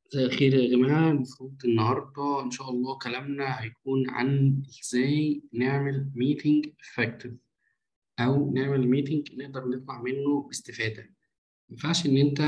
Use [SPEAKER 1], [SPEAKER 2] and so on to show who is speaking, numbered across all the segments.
[SPEAKER 1] مساء الخير يا جماعة. المفروض النهاردة إن شاء الله كلامنا هيكون عن إزاي نعمل ميتنج effective أو نعمل ميتنج نقدر نطلع منه باستفادة. مينفعش إن أنت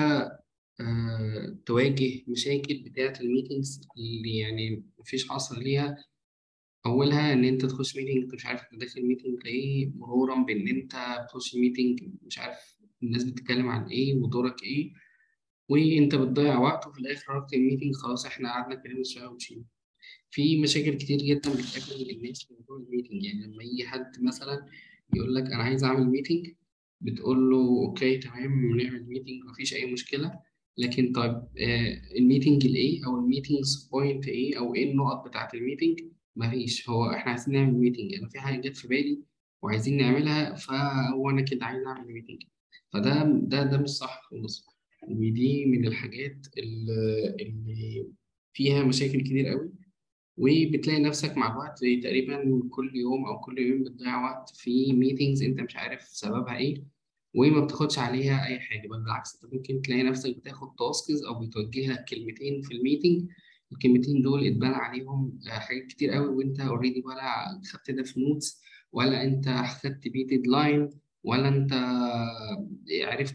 [SPEAKER 1] تواجه مشاكل بتاعة الميتينجز اللي يعني مفيش حصر ليها. أولها إن أنت تخش ميتنج أنت مش عارف أنت داخل ميتنج لإيه، مرورا بإن أنت بتخش ميتنج مش عارف الناس بتتكلم عن إيه ودورك إيه، وأنت بتضيع وقت وفي الآخر رحت الميتنج خلاص إحنا قعدنا اتكلمنا شوية ومشينا. في مشاكل كتير جدا بتقابل الناس في موضوع الميتنج. يعني لما يجي حد مثلا يقول لك انا عايز اعمل ميتنج، بتقول له اوكي تمام نعمل ميتنج مفيش اي مشكله. لكن طيب الميتنج الايه او الميتنجز بوينت ايه او ايه النقط بتاعه الميتنج؟ مفيش. هو احنا عايزين نعمل ميتنج، انا في حاجه جت في بالي وعايزين نعملها، فهو انا كده عايز اعمل ميتنج. فده مش صح خالص. ودي من الحاجات اللي فيها مشاكل كتير قوي. وبتلاقي نفسك مع الوقت تقريبا كل يوم او كل يوم بتضيع وقت في ميتينجز انت مش عارف سببها ايه، وما بتاخدش عليها اي حاجه، بل بالعكس انت ممكن تلاقي نفسك بتاخد تاسكز او بيتوجه لك كلمتين في الميتنج. الكلمتين دول اتبنى عليهم حاجات كتير قوي، وانت اوريدي ولا خدت ده في نوتس، ولا انت خدت بيه ديدلاين، ولا انت عرفت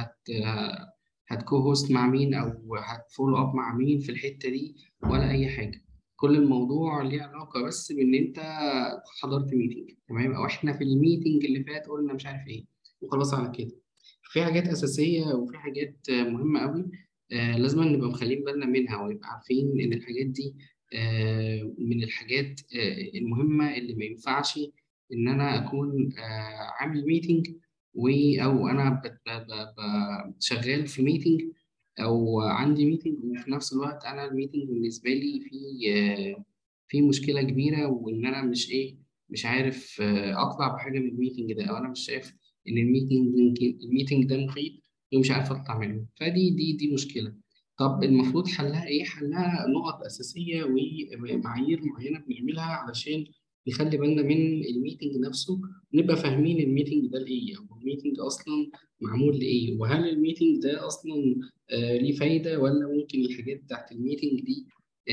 [SPEAKER 1] هتكو هوست مع مين او هتفولو اب مع مين في الحته دي، ولا اي حاجه. كل الموضوع ليه علاقة بس بإن أنت حضرت ميتنج تمام، أو إحنا في الميتنج اللي فات قلنا مش عارف إيه وخلاص على كده. في حاجات أساسية وفي حاجات مهمة أوي، لازم نبقى مخلين بالنا منها ونبقى عارفين إن الحاجات دي من الحاجات المهمة اللي ما ينفعش إن أنا أكون عامل ميتنج أو أنا شغال في ميتنج او عندي ميتنج، وفي نفس الوقت انا الميتنج بالنسبه لي في مشكله كبيره، وان انا مش عارف اطلع بحاجه من الميتنج ده، او انا مش شايف ان الميتنج ده مفيد ومش عارف اطلع منه. فدي مشكله. طب المفروض حلها ايه؟ حلها نقط اساسيه ومعايير معينه بنعملها علشان نخلي بالنا من الميتنج نفسه، ونبقى فاهمين الميتنج ده لايه، او الميتنج اصلا معمول لايه، وهل الميتنج ده اصلا ليه فايدة، ولا ممكن الحاجات بتاعت الميتنج دي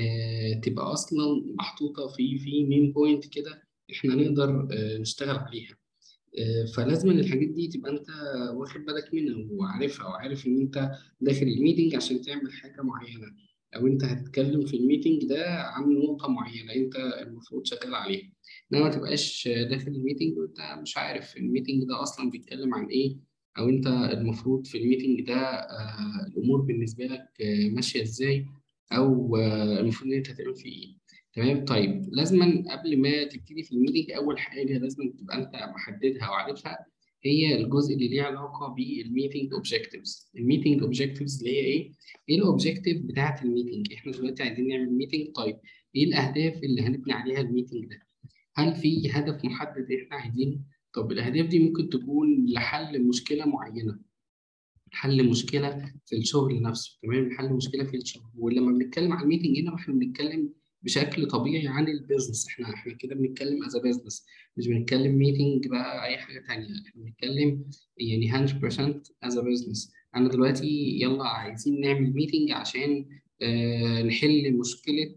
[SPEAKER 1] تبقى أصلا محطوطة في مين بوينت كده إحنا نقدر نشتغل عليها. فلازم إن الحاجات دي تبقى أنت واخد بالك منها وعارفها، وعارف إن أنت داخل الميتنج عشان تعمل حاجة معينة، أو أنت هتتكلم في الميتنج ده عن نقطة معينة أنت المفروض شغال عليها. إنما ما تبقاش داخل الميتنج وأنت مش عارف الميتنج ده أصلا بيتكلم عن إيه، أو أنت المفروض في الميتنج ده الأمور بالنسبة لك ماشية إزاي، أو المفروض إن أنت هتعمل فيه إيه. تمام. طيب لازما قبل ما تبتدي في الميتنج اول حاجه لازم تبقى انت محددها وعارفها، هي الجزء اللي ليه علاقه بالميتنج اوبجكتيفز. الميتنج اوبجكتيفز اللي هي ايه؟ ايه الاوبجكتيف بتاعه الميتنج؟ احنا دلوقتي عايزين نعمل ميتنج، طيب ايه الاهداف اللي هنبني عليها الميتنج ده؟ هل في هدف محدد احنا عايزينه؟ طب الاهداف دي ممكن تكون لحل مشكله معينه، حل مشكله في الشغل نفسه، تمام، حل مشكله في الشغل. ولما بنتكلم عن الميتنج هنا احنا بنتكلم بشكل طبيعي عن البيزنس، احنا كده بنتكلم از بيزنس، مش بنتكلم ميتنج بقى اي حاجه تانية، احنا بنتكلم يعني 100% از بيزنس. انا دلوقتي يلا عايزين نعمل ميتنج عشان نحل مشكله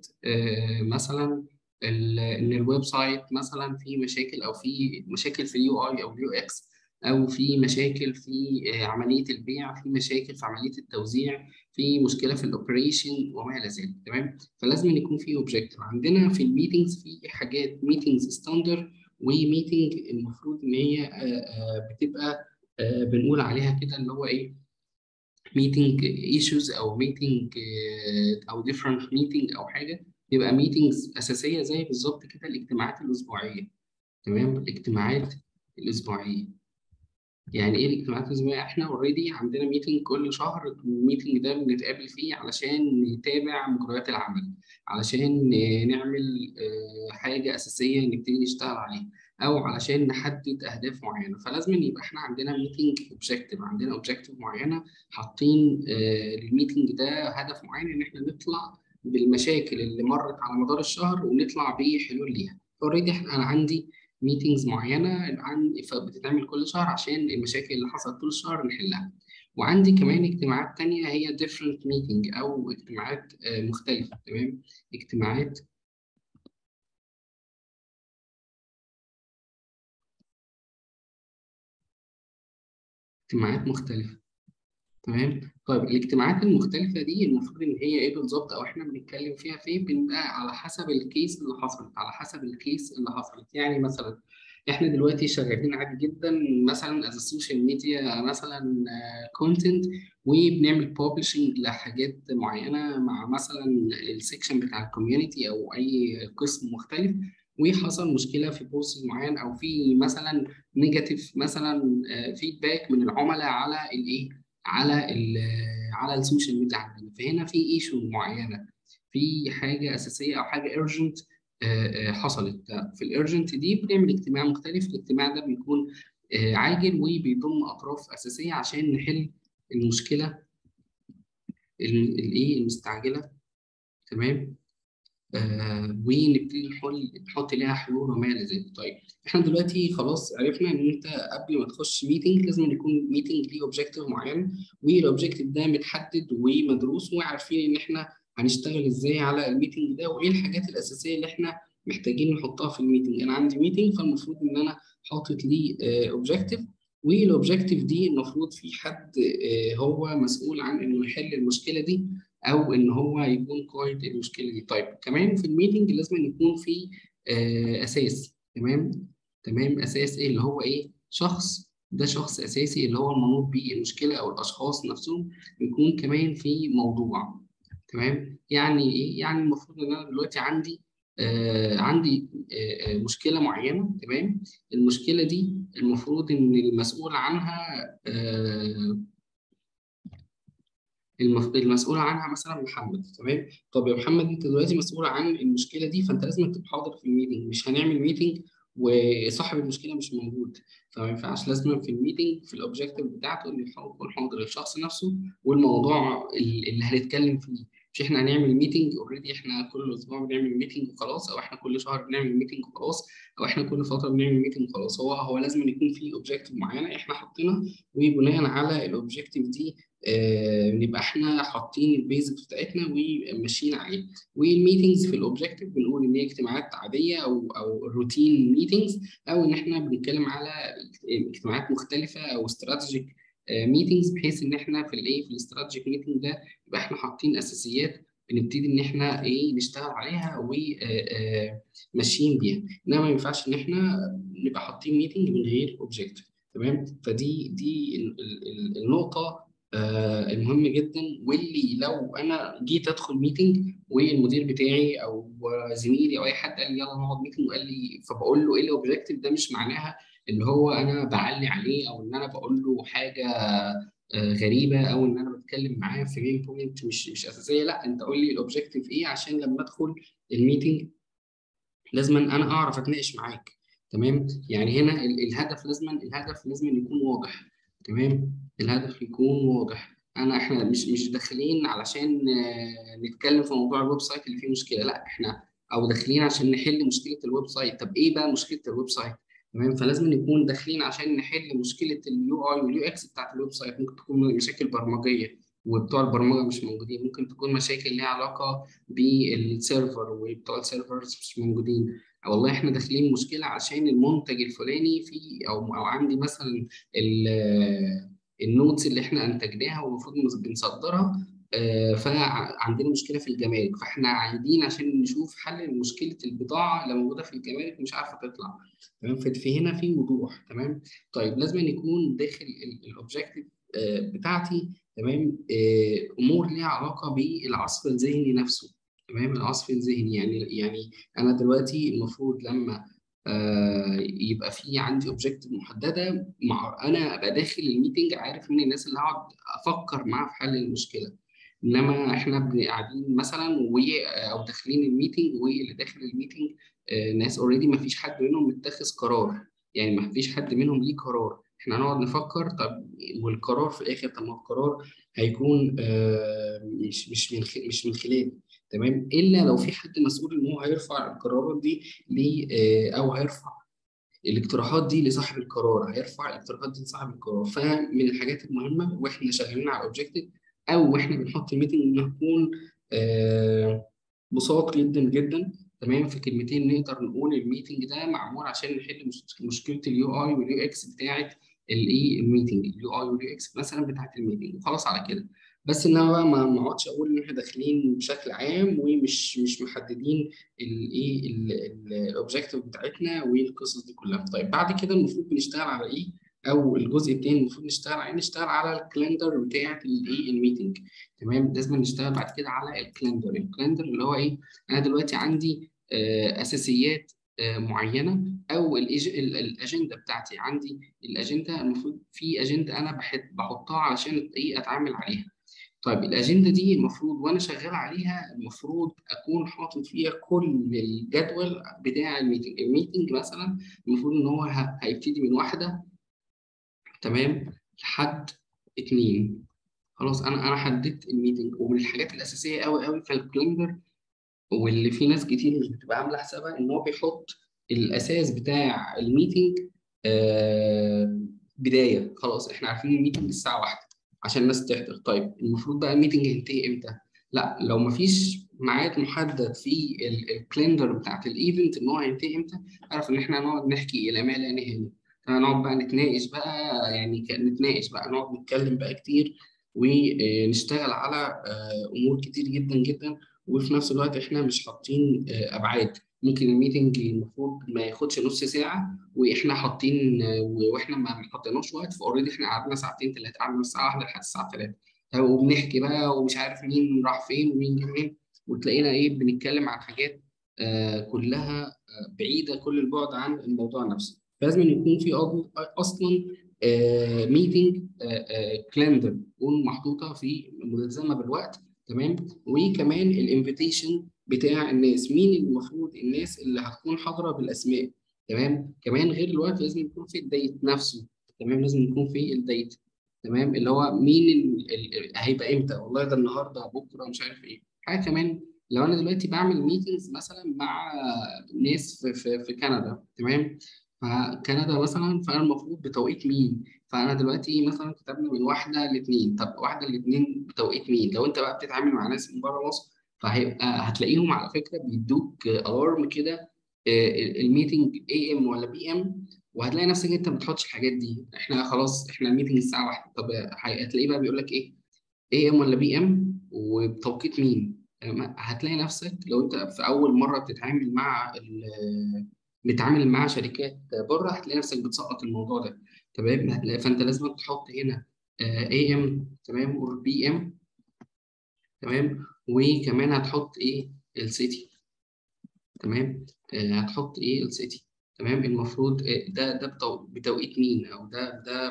[SPEAKER 1] مثلا ان الويب سايت مثلا فيه مشاكل، او في مشاكل في اليو اي او اليو اكس، او في مشاكل في عمليه البيع، في مشاكل في عمليه التوزيع، في مشكله في الاوبريشن وما الى ذلك. تمام. فلازم يكون في اوبجيكتيف عندنا في الميتنجز. في حاجات ميتنجز ستاندر، وميتنج المفروض ان هي بتبقى بنقول عليها كده اللي هو ايه، ميتنج ايشوز، او ميتنج او ديفرنت ميتنج او حاجه. يبقى ميتنجز اساسيه زي بالظبط كده الاجتماعات الاسبوعيه. تمام. الاجتماعات الاسبوعيه يعني ايه الاجتماعات الاسبوعيه؟ احنا اوريدي عندنا ميتنج كل شهر، الميتنج ده بنتقابل فيه علشان نتابع مجريات العمل، علشان نعمل حاجه اساسيه نبتدي نشتغل عليها، او علشان نحدد اهداف معينه. فلازم يبقى احنا عندنا ميتنج اوبجيكتيف، عندنا اوبجيكتيف معينه، حاطين الميتنج ده هدف معين ان احنا نطلع بالمشاكل اللي مرت على مدار الشهر ونطلع بحلول ليها. اوريدي انا عندي ميتينجز معينه بتتعمل كل شهر عشان المشاكل اللي حصلت طول الشهر نحلها. وعندي كمان اجتماعات تانية هي different meeting أو اجتماعات مختلفة. تمام. اجتماعات اجتماعات مختلفة. تمام. طيب الاجتماعات المختلفة دي المفروض إن هي إيه بالظبط، أو إحنا بنتكلم فيها فين؟ بنبقى على حسب الكيس اللي حصلت، على حسب الكيس اللي حصلت. يعني مثلا إحنا دلوقتي شغالين عادي جدا مثلا از السوشيال ميديا مثلا كونتنت، وبنعمل ببلشنج لحاجات معينة مع مثلا السكشن بتاع الكوميونتي أو أي قسم مختلف، وحصل مشكلة في بوست معين، أو في مثلا نيجاتيف مثلا فيدباك من العملاء على الإيه، على السوشيال ميديا عندنا. فهنا في ايشو معينه، في حاجه اساسيه او حاجه ايرجنت حصلت. في الارجنت دي بنعمل اجتماع مختلف. الاجتماع ده بيكون عاجل وبيضم اطراف اساسيه عشان نحل المشكله الايه المستعجله. تمام. ونبتدي نحط ليها حلول وما الى ذلك. طيب احنا دلوقتي خلاص عرفنا ان انت قبل ما تخش ميتنج لازم يكون ميتنج ليه اوبجيكتيف معين، والاوبجيكتيف ده متحدد ومدروس، وعارفين ان احنا هنشتغل ازاي على الميتنج ده، وايه الحاجات الاساسيه اللي احنا محتاجين نحطها في الميتنج. انا عندي ميتنج فالمفروض ان انا حاطط ليه اوبجيكتيف، والاوبجيكتيف دي المفروض في حد هو مسؤول عن انه يحل المشكله دي، او ان هو يكون قائد المشكله دي. طيب كمان في الميتنج لازم يكون في اساس. تمام. تمام. اساس ايه اللي هو ايه؟ شخص، ده شخص اساسي اللي هو المنوط بيه المشكله او الاشخاص نفسهم. يكون كمان في موضوع. تمام. يعني ايه؟ يعني المفروض ان انا دلوقتي عندي مشكله معينه. تمام. المشكله دي المفروض ان المسؤول عنها المسؤول عنها مثلا محمد. تمام. طب يا محمد انت دلوقتي مسؤول عن المشكله دي، فانت لازم تبقى حاضر في الميتنج. مش هنعمل ميتنج وصاحب المشكله مش موجود، فما ينفعش. لازم في الميتنج في الاوبجيكتيف بتاعته انه يكون حاضر الشخص نفسه والموضوع اللي هنتكلم فيه. مش احنا هنعمل ميتنج اوريدي، احنا كل اسبوع بنعمل ميتنج وخلاص، او احنا كل شهر بنعمل ميتنج وخلاص، او احنا كل فتره بنعمل ميتنج وخلاص. هو لازم يكون في اوبجيكتيف معينه احنا حاطينها، وبناء على الاوبجيكتيف دي نبقى احنا حاطين البيزكس بتاعتنا وماشيين عليه. والميتنجز في الاوبجيكتيف بنقول ان هي اجتماعات عاديه او روتين ميتنجز، او ان احنا بنتكلم على اجتماعات مختلفه او استراتيجيك ميتنجز، بحيث ان احنا في الايه في الاستراتيجيك ميتنج ده يبقى احنا حاطين اساسيات بنبتدي ان احنا ايه نشتغل عليها وماشيين بيها. انما ما ينفعش ان احنا نبقى حاطين ميتنج من غير اوبجيكتيف. تمام. فدي النقطه المهم جدا، واللي لو انا جيت ادخل ميتنج والمدير بتاعي او زميلي او اي حد قال لي يلا نقعد ميتنج وقال لي، فبقول له ايه الاوبجيكتيف، ده مش معناها اللي هو انا بعلي عليه او ان انا بقول له حاجه غريبه، او ان انا بتكلم معاه في مين بوينت مش اساسيه. لا، انت قول لي الاوبجيكتيف ايه عشان لما ادخل الميتنج لازم انا اعرف اتناقش معاك. تمام. يعني هنا الهدف لازم يكون واضح. تمام. الهدف يكون واضح. احنا مش داخلين علشان نتكلم في موضوع الويب سايت اللي فيه مشكله، لا احنا او داخلين عشان نحل مشكله الويب سايت. طب ايه بقى مشكله الويب سايت؟ تمام. فلازم نكون داخلين عشان نحل مشكله اليو اي واليو اكس بتاعت الويب سايت. ممكن تكون مشاكل برمجيه وبتوع البرمجه مش موجودين، ممكن تكون مشاكل ليها علاقه بالسيرفر وبتوع السيرفرز مش موجودين. والله احنا داخلين مشكله عشان المنتج الفلاني في او عندي مثلا النودز اللي احنا انتجناها والمفروض بنصدرها، فعندنا مشكله في الجمارك، فاحنا عايزين عشان نشوف حل لمشكله البضاعه اللي موجوده في الجمارك ومش عارفه تطلع. تمام. ففي هنا في وضوح. تمام. طيب لازم يكون داخل الاوبجيكتيف بتاعتي. تمام. امور ليها علاقه بالعصف الذهني نفسه. تمام. العصف الذهني يعني انا دلوقتي المفروض لما يبقى في عندي اوبجيكتيف محدده، مع انا ابقى داخل الميتنج عارف مين الناس اللي هقعد افكر معاها في حل المشكله. انما احنا قاعدين مثلا او داخلين الميتنج، واللي داخل الميتنج ناس اوريدي ما فيش حد منهم متخذ قرار. يعني ما فيش حد منهم ليه قرار، احنا هنقعد نفكر. طب والقرار في الاخر، طب ما القرار هيكون مش من خلالي. تمام. الا لو في حد مسؤول ان هو هيرفع القرارات دي او هيرفع الاقتراحات دي لصاحب القرار، هيرفع الاقتراحات دي لصاحب القرار. فمن الحاجات المهمه واحنا شغالين على الاوبجيكتيف او واحنا بنحط الميتنج ان نكون بساط جدا جدا. تمام، في كلمتين نقدر نقول الميتنج ده معمول عشان نحل مشكله اليو اي واليو اكس بتاعه الايه الميتنج، اليو اي واليو اكس مثلا بتاعه الميتنج، وخلاص على كده. بس ان انا بقى ما اقعدش اقول ان احنا داخلين بشكل عام ومش مش محددين الايه الاوبجيكتيف بتاعتنا والقصص دي كلها. طيب بعد كده المفروض بنشتغل على ايه؟ او الجزء التاني المفروض نشتغل عليه، نشتغل على الكالندر بتاعه الايه الميتنج. تمام، لازم نشتغل بعد كده على الكالندر. الكالندر اللي هو ايه؟ انا دلوقتي عندي اساسيات معينه، او الاجنده بتاعتي. عندي الاجنده، المفروض في اجنده انا بحطها علشان ايه اتعامل عليها. طيب الاجنده دي المفروض وانا شغال عليها المفروض اكون حاطط فيها كل الجدول بتاع الميتنج. الميتنج مثلا المفروض ان هو هيبتدي من واحده، تمام، لحد اتنين. خلاص انا حددت الميتنج. ومن الحاجات الاساسيه قوي قوي في الكالندر، واللي في ناس كتير مش بتبقى عامله حسابها، ان هو بيحط الاساس بتاع الميتنج بدايه. خلاص احنا عارفين الميتنج الساعه 1 عشان الناس تحضر. طيب المفروض بقى الميتنج ينتهي امتى؟ لا، لو مفيش ميعاد محدد في الكالندر بتاعت الايفنت ان هو هينتهي امتى، اعرف ان احنا هنقعد نحكي الى ما لا نهايه. هنقعد بقى نتناقش بقى، يعني نتناقش بقى، نقعد نتكلم بقى كتير ونشتغل على امور كتير جدا جدا. وفي نفس الوقت احنا مش حاطين ابعاد. ممكن الميتنج المفروض ما ياخدش نص ساعه واحنا حاطين واحنا ما حطيناش وقت، فاوريدي احنا قعدنا ساعتين ثلاثه، قعدنا من الساعه 1 لحد الساعه 3 وبنحكي بقى ومش عارف مين راح فين ومين جه منين. وتلاقينا ايه بنتكلم عن حاجات كلها بعيده كل البعد عن الموضوع نفسه. فلازم يكون في اصلا ميتنج كالندر تكون محطوطه في ملزمه بالوقت. تمام، وكمان الانفيتيشن بتاع الناس، مين المفروض الناس اللي هتكون حاضره بالاسماء. تمام، كمان غير الوقت لازم يكون في الديت نفسه. تمام، لازم يكون في الديت. تمام، اللي هو مين هيبقى امتى، والله ده النهارده بكره مش عارف ايه. حاجه كمان، لو انا دلوقتي بعمل ميتنجز مثلا مع ناس في كندا، تمام، فكندا مثلا، فانا المفروض بتوقيت مين. فانا دلوقتي مثلا كتبنا من واحده لاثنين، طب واحده لاثنين بتوقيت مين؟ لو انت بقى بتتعامل مع ناس من بره مصر، فهيبقى هتلاقيهم على فكره بيدوك الارم كده، الميتنج اي ام ولا بي ام. وهتلاقي نفسك انت ما بتحطش الحاجات دي. احنا خلاص احنا الميتنج الساعه 1، طب هتلاقيه بقى بيقول لك ايه؟ اي ام ولا بي ام وبتوقيت مين. هتلاقي نفسك لو انت في اول مره بتتعامل مع بتتعامل مع شركات بره، هتلاقي نفسك بتسقط الموضوع ده. تمام، هتلاقي فانت لازم تحط هنا اي ام، تمام، اور بي ام. تمام، وكمان هتحط ايه؟ السيتي. تمام، هتحط ايه؟ السيتي. تمام، المفروض ده بتوقيت مين، او ده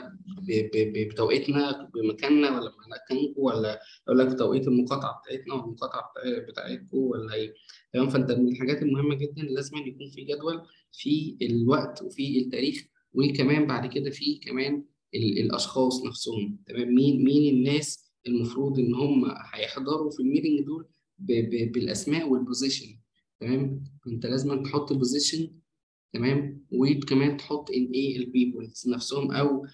[SPEAKER 1] بتوقيتنا بمكاننا ولا بمكانكم، ولا اقول لك بتوقيت المقاطعه بتاعتنا ولا المقاطعه بتاعتكم ولا ايه. تمام، فانت من الحاجات المهمه جدا لازم يكون في جدول في الوقت وفي التاريخ. وكمان بعد كده في كمان الاشخاص نفسهم. تمام، مين الناس المفروض ان هم هيحضروا في الميتنج دول بالاسماء والبوزيشن. تمام، انت لازم تحط بوزيشن. تمام، وكمان تحط ان ايه البيبلز نفسهم، او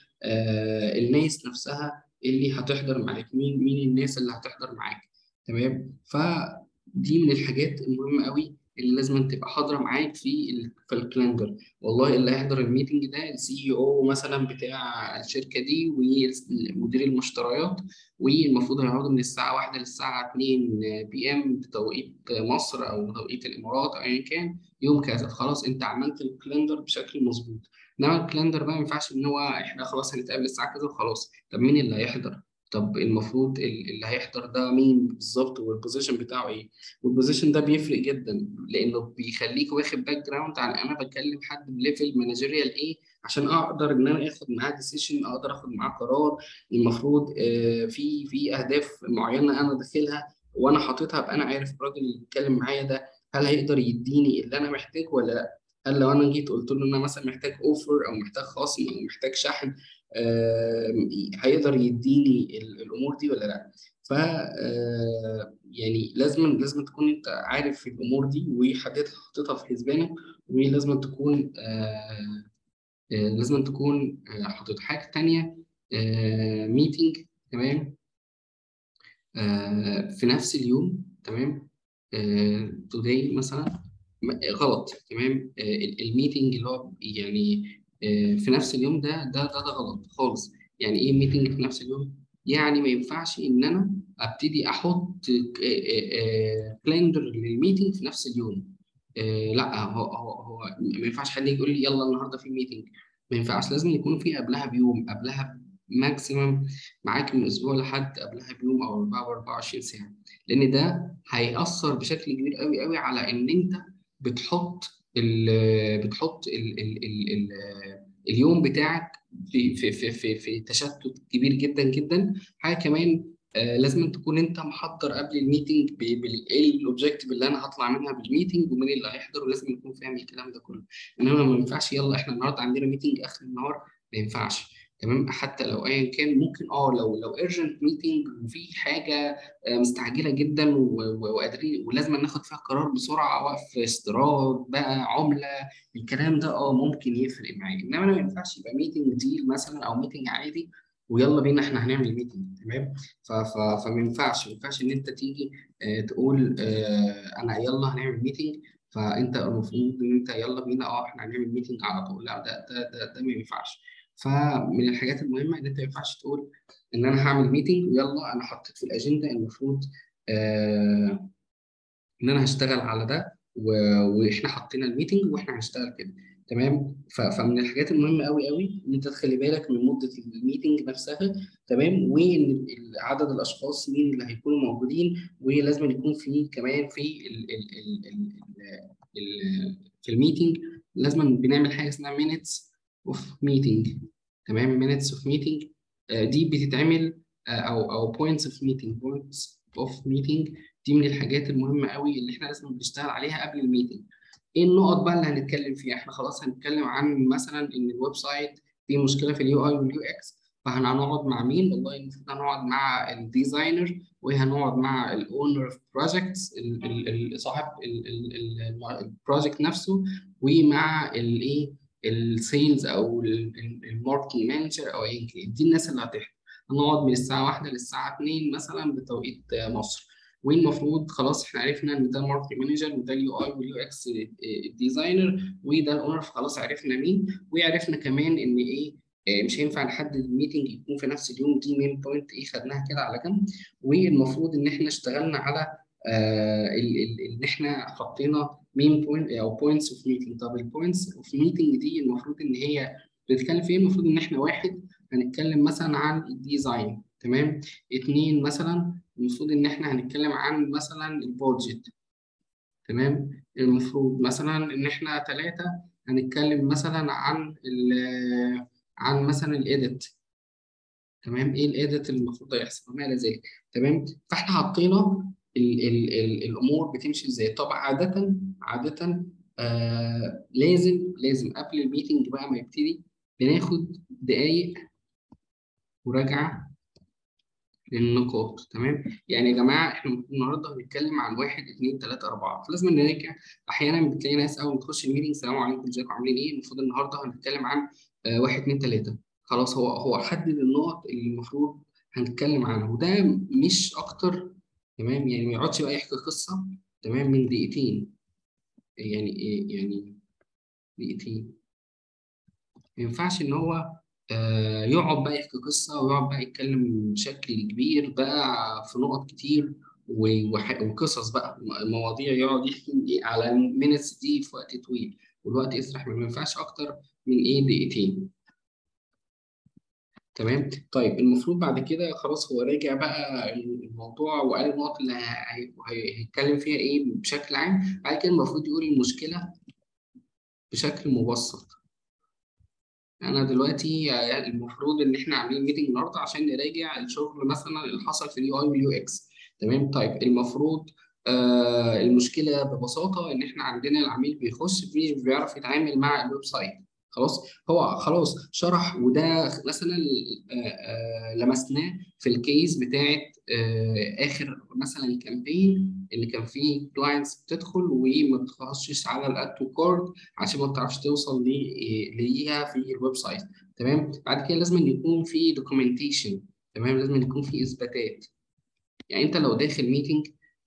[SPEAKER 1] الناس نفسها اللي هتحضر معاك، مين الناس اللي هتحضر معاك. تمام، فدي من الحاجات المهمة قوي اللي لازم تبقى حاضرة معاك في الكالندر. والله اللي هيحضر الميتنج ده السي اي او مثلا بتاع الشركة دي ومدير المشتريات، والمفروض هيقعدوا من الساعة 1 للساعة 2 بي ام بتوقيت مصر أو توقيت الإمارات أو أيا كان، يوم كذا. خلاص انت عملت الكالندر بشكل مظبوط. انما الكالندر بقى ما ينفعش ان هو احنا خلاص هنتقابل الساعه كذا وخلاص. طب مين اللي هيحضر؟ طب المفروض اللي هيحضر ده مين بالظبط، والبوزيشن بتاعه ايه. والبوزيشن ده بيفرق جدا، لانه بيخليك واخد باك جراوند عن انا بكلم حد بليفل مانجيريال ايه، عشان اقدر ان انا اخد معاه ديسيشن، اقدر اخد معاه قرار. المفروض في اهداف معينه انا داخلها وانا حاططها، ابقى انا عارف الراجل اللي بيتكلم معايا ده هل هيقدر يديني اللي انا محتاجه ولا لا. هل لو انا جيت قلت له ان انا مثلا محتاج اوفر او محتاج خصم او محتاج شحن، هيقدر يديني الامور دي ولا لا. ف يعني لازم تكون انت عارف الامور دي وحددها حاططها في حسبانك. ولازم تكون لازم تكون حاطط حاجه تانيه، ميتنج، تمام، في نفس اليوم، تمام. توداي مثلا غلط، تمام. الميتنج اللي هو يعني في نفس اليوم ده غلط خالص. يعني ايه ميتنج في نفس اليوم؟ يعني ما ينفعش ان انا ابتدي احط كالندر للميتنج في نفس اليوم. لا، هو ما ينفعش حد يجي يقول لي يلا النهارده في ميتنج. ما ينفعش، لازم يكون في قبلها بيوم، قبلها ماكسيمم معاك من اسبوع لحد قبلها بيوم او 24 ساعه. لان ده هيأثر بشكل كبير قوي قوي على ان انت بتحط بتحط اليوم بتاعك في تشتت كبير جدا جدا. حاجه كمان، لازم تكون انت محضر قبل الميتنج بايه الاوبجيكتيف اللي انا هطلع منها بالميتنج ومين اللي هيحضر، ولازم يكون فاهم الكلام ده كله. انما ما ينفعش يلا احنا النهارده عندنا ميتنج اخر النهار، ما ينفعش. تمام، حتى لو ايا كان ممكن لو ايرجنت ميتنج وفي حاجه مستعجله جدا وقادرين ولازم ناخد فيها قرار بسرعه، وقف استيراد بقى، عمله، الكلام ده ممكن يفرق معايا. انما أنا ما ينفعش يبقى ميتنج ديل مثلا او ميتنج عادي ويلا بينا احنا هنعمل ميتنج، تمام. فما ينفعش ان انت تيجي تقول انا يلا هنعمل ميتنج، فانت المفروض ان انت يلا بينا احنا هنعمل ميتنج على طول. لا، ده ما ينفعش. فمن الحاجات المهمه ان انت ما ينفعش تقول ان انا هعمل ميتنج ويلا انا حطيت في الاجنده المفروض آه ان انا هشتغل على ده واحنا حطينا الميتنج واحنا هنشتغل كده، تمام. فمن الحاجات المهمه قوي قوي ان انت تخلي بالك من مده الميتنج نفسها، تمام، وان عدد الاشخاص مين اللي هيكونوا موجودين. ولازم يكون في كمان في في الميتنج لازم بنعمل حاجه اسمها minutes of meeting، تمام. minutes of meeting دي بتتعمل او points of meeting دي من الحاجات المهمة قوي اللي احنا لازم نشتغل عليها قبل الميتنج. ايه النقط بقى اللي هنتكلم فيها؟ احنا خلاص هنتكلم عن مثلا ان الويب سايت فيه مشكلة في اليو اي واليو اكس، فهنقعد مع مين؟ والله المفروض هنقعد مع الديزاينر، وهنقعد مع الاونر اوف بروجكتس، صاحب البروجكت نفسه، ومع الايه السيلز او الماركتنج مانجر او ايا كان. دي الناس اللي هتحضر. هنقعد من الساعة 1 للساعة 2 مثلا بتوقيت مصر. والمفروض خلاص احنا عرفنا ان ده الماركت مانجر وده اليو اي واليو اكس ديزاينر وده الاونر، خلاص عرفنا مين. وعرفنا كمان ان ايه مش هينفع نحدد الميتنج يكون في نفس اليوم. دي مين بوينت خدناها كده على جنب. والمفروض ان احنا اشتغلنا على ان احنا حطينا مين بوينت او بوينتس اوف ميتنج. طب البوينتس اوف ميتنج دي المفروض ان هي بنتكلم في ايه؟ المفروض ان احنا واحد هنتكلم مثلا عن الديزاين، تمام. اتنين مثلا المفروض ان احنا هنتكلم عن مثلا البودجت، تمام. المفروض مثلا ان احنا ثلاثة هنتكلم مثلا عن مثلا الايديت، تمام. ايه الايديت اللي المفروض يحصل وما الى ذلك، تمام. فاحنا حطينا ال الامور بتمشي ازاي. طبعا عادة لازم قبل الميتنج بقى ما يبتدي بناخد دقايق مراجعة للنقاط، تمام. يعني يا جماعه احنا النهارده هنتكلم عن واحد اثنين ثلاثه اربعه، فلازم نراجع. احيانا بتلاقي ناس اول ما تخش الميتنج السلام عليكم ازيكم عاملين ايه، المفروض النهارده هنتكلم عن واحد اثنين ثلاثه. خلاص هو حدد النقط اللي المفروض هنتكلم عنها وده مش اكتر، تمام. يعني ما يقعدش بقى يحكي قصه، تمام، من دقيقتين. يعني ايه يعني دقيقتين؟ ما ينفعش ان هو يقعد بقى يحكي قصه ويقعد بقى يتكلم بشكل كبير بقى في نقط كتير وقصص بقى مواضيع، يقعد يحكي على المينتس دي في وقت طويل والوقت يسرح. ما ينفعش اكتر من دقيقتين، تمام. طيب المفروض بعد كده خلاص هو راجع بقى الموضوع وقال النقط اللي هيتكلم فيها ايه بشكل عام. بعد كده المفروض يقول المشكله بشكل مبسط. انا دلوقتي المفروض ان احنا عاملين ميتنج النهارده عشان نراجع الشغل مثلا اللي حصل في اليو اي واليو اكس، تمام. طيب المفروض المشكله ببساطه ان احنا عندنا العميل بيخش مش بيعرف يتعامل مع الويب سايت، خلاص هو خلاص شرح، وده مثلا لمسناه في الكيس بتاعت اخر مثلا كامبين اللي كان فيه كلاينتس بتدخل وما بتخشش على الاد تو كارد عشان ما بتعرفش توصل ليها في الويب سايت. تمام. بعد كده لازم أن يكون في دوكيومنتيشن. تمام. لازم أن يكون في اثباتات. يعني انت لو داخل ميتنج،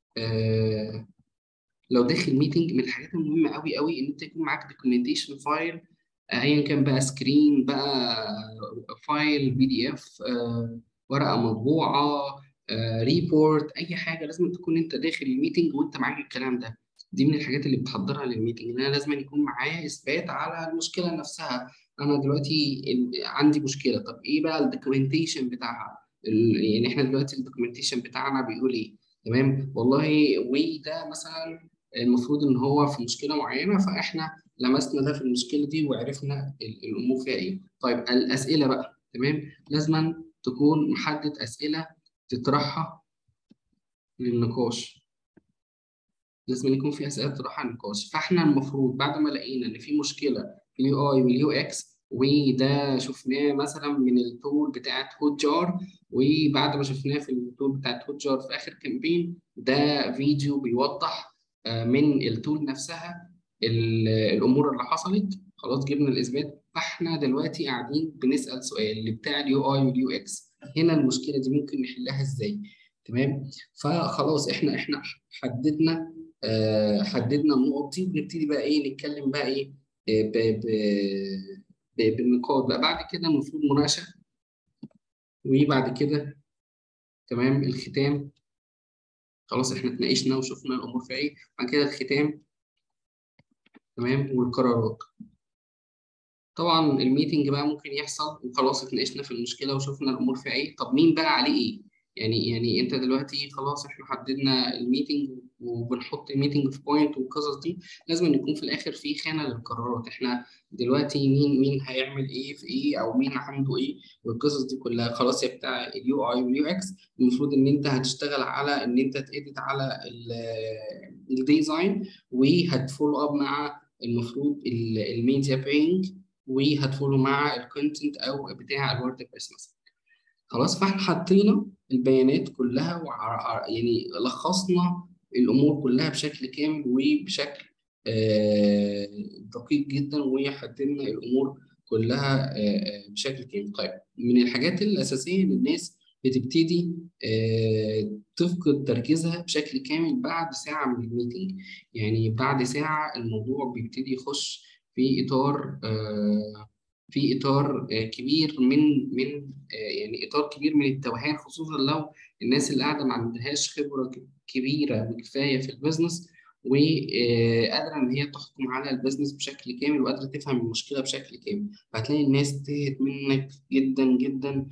[SPEAKER 1] لو داخل ميتنج، من الحاجات المهمه قوي قوي ان انت يكون معاك دوكيومنتيشن فايل، ايا كان بقى سكرين بقى، فايل بي دي اف، ورقه مطبوعه، ريبورت، اي حاجه. لازم تكون انت داخل الميتنج وانت معاك الكلام ده. دي من الحاجات اللي بتحضرها للميتنج، ان انا لازم يكون معايا اثبات على المشكله نفسها. انا دلوقتي عندي مشكله، طب ايه بقى الدوكيومنتيشن بتاعها؟ يعني احنا دلوقتي الدوكيومنتيشن بتاعنا بيقول ايه؟ تمام والله. وده مثلا المفروض ان هو في مشكله معينه، فاحنا لمسنا ده في المشكله دي وعرفنا الامور فيها ايه. طيب الاسئله بقى، تمام، لازما تكون محدد اسئله تطرحها للنقاش. لازم يكون في اسئله تطرحها للنقاش. فاحنا المفروض بعد ما لقينا ان في مشكله في اليو اي واليو اكس، وده شفناه مثلا من التول بتاعت هوت جار، وبعد ما شفناه في التول بتاعت هوت جار في اخر كامبين، ده فيديو بيوضح من التول نفسها الامور اللي حصلت. خلاص جبنا الاثبات. فاحنا دلوقتي قاعدين بنسال سؤال اللي بتاع اليو اي واليو اكس، هنا المشكله دي ممكن نحلها ازاي؟ تمام. فخلاص احنا حددنا، حددنا النقط دي، بنبتدي بقى ايه نتكلم بقى ايه بالنقاط بقى. بعد كده المفروض مناقشه، وبعد كده تمام الختام. خلاص احنا اتناقشنا وشفنا الامور في ايه. بعد كده الختام، تمام، والقرارات. طبعا الميتنج بقى ممكن يحصل وخلاص اتناقشنا في المشكله وشفنا الامور فيها ايه، طب مين بقى عليه ايه؟ يعني انت دلوقتي خلاص احنا حددنا الميتنج وبنحط الميتنج في بوينت والقصص دي. لازم أن يكون في الاخر في خانه للقرارات. احنا دلوقتي مين هيعمل ايه في ايه، او مين عنده ايه، والقصص دي كلها. خلاص يا بتاع اليو اي واليو اكس، المفروض ان انت هتشتغل على ان انت تedit على الديزاين، وهتفولو اب مع المفروض الميديا بينج، وهتفولو مع الكونتنت او بتاع الووردبريس مثلا. خلاص فاحنا حطينا البيانات كلها يعني لخصنا الامور كلها بشكل كامل وبشكل آه دقيق جدا، وحددنا الامور كلها بشكل كامل. طيب من الحاجات الاساسيه اللي الناس بتبتدي تفقد تركيزها بشكل كامل بعد ساعه من الميتنج. يعني بعد ساعه الموضوع بيبتدي يخش في اطار كبير من يعني اطار كبير من التوهان، خصوصا لو الناس اللي قاعده ما عندهاش خبره كبيره وكفايه في البيزنس، وقادره ان هي تحكم على البيزنس بشكل كامل، وقادره تفهم المشكله بشكل كامل. فهتلاقي الناس تهت منك جدا جدا،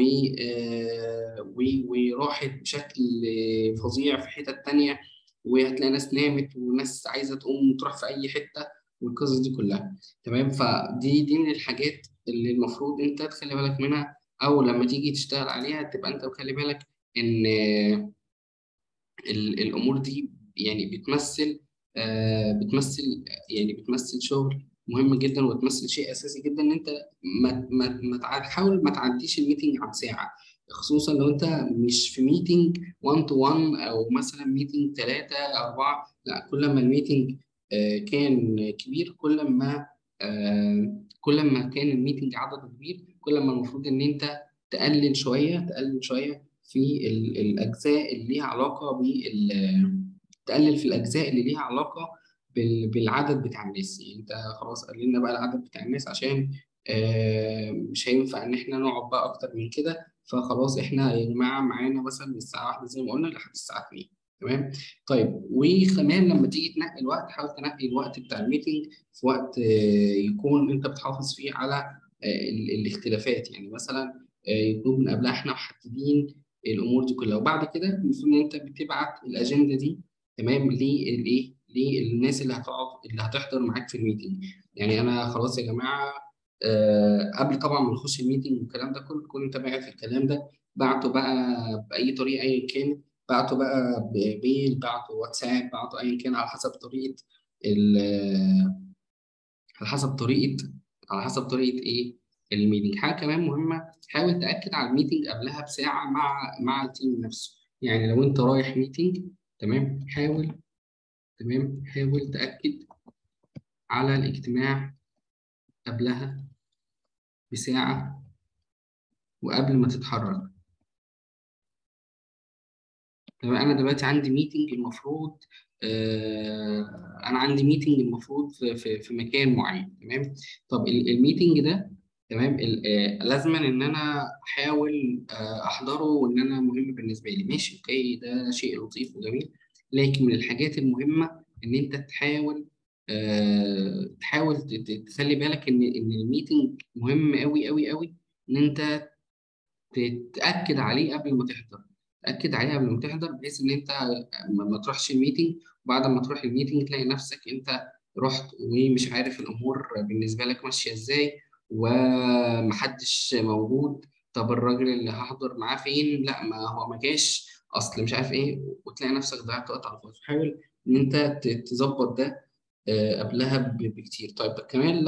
[SPEAKER 1] وراحت بشكل فظيع في حتت تانية. وهتلاقي ناس نامت وناس عايزه تقوم تروح في اي حته، والقصص دي كلها. تمام. فدي من الحاجات اللي المفروض انت تخلي بالك منها، او لما تيجي تشتغل عليها تبقى انت مخلي بالك ان الامور دي يعني بتمثل يعني بتمثل شغل مهم جدا، وتمثل شيء اساسي جدا. ان انت حاول ما تعديش الميتنج عن ساعه، خصوصا لو انت مش في ميتنج 1 تو 1 او مثلا ميتنج 3 4. لا، كل ما الميتنج كان كبير، كل ما كان الميتنج عدده كبير، كل ما المفروض ان انت تقلل شويه في الأجزاء اللي ليها علاقة تقلل في الأجزاء اللي ليها علاقة بالعدد بتاع الناس. يعني أنت خلاص قللنا بقى العدد بتاع الناس، عشان مش هينفع إن إحنا نقعد بقى أكتر من كده. فخلاص إحنا يا جماعة معانا مثلا من الساعة 1 زي ما قلنا لحد الساعة 2. تمام. طيب وكمان لما تيجي تنقي الوقت، حاول تنقي الوقت بتاع الميتنج في وقت يكون أنت بتحافظ فيه على الاختلافات. يعني مثلا يكون من قبلها احنا محددين الامور دي كلها. وبعد كده المفروض ان انت بتبعت الاجنده دي، تمام، للناس اللي هتحضر معاك في الميتنج. يعني انا خلاص يا جماعه، قبل طبعا ما نخش الميتنج والكلام ده كله تكون انت باعت الكلام ده، بعته بقى باي طريقه ايا كانت. بعته بقى بميل، بعته واتساب، بعته ايا كان، على حسب طريقه ال- على حسب طريقه على حسب طريقه ايه الميتنج. حاجه كمان مهمه، حاول تاكد على الميتنج قبلها بساعه مع التيم نفسه. يعني لو انت رايح ميتنج، حاول تاكد على الاجتماع قبلها بساعه وقبل ما تتحرك. تمام، انا دلوقتي عندي ميتنج المفروض، انا عندي ميتنج المفروض في مكان معين. تمام، طب الميتنج ده، تمام، لازما ان انا احاول احضره وان انا مهم بالنسبه لي. ماشي، اوكي، ده شيء لطيف وجميل. لكن من الحاجات المهمه ان انت تحاول تخلي بالك ان الميتنج مهم قوي قوي قوي، ان انت تتأكد عليه قبل ما تحضر. تأكد عليه قبل ما تحضر بحيث إن أنت ما تروحش الميتنج، وبعد ما تروح الميتنج تلاقي نفسك أنت رحت ومش عارف الأمور بالنسبة لك ماشية إزاي ومحدش موجود. طب الراجل اللي هحضر معاه فين؟ لا، ما هو ما جاش، أصل مش عارف إيه، وتلاقي نفسك ضيعت وقت على الفاضي. حاول إن أنت تظبط ده قبلها بكتير. طيب كمان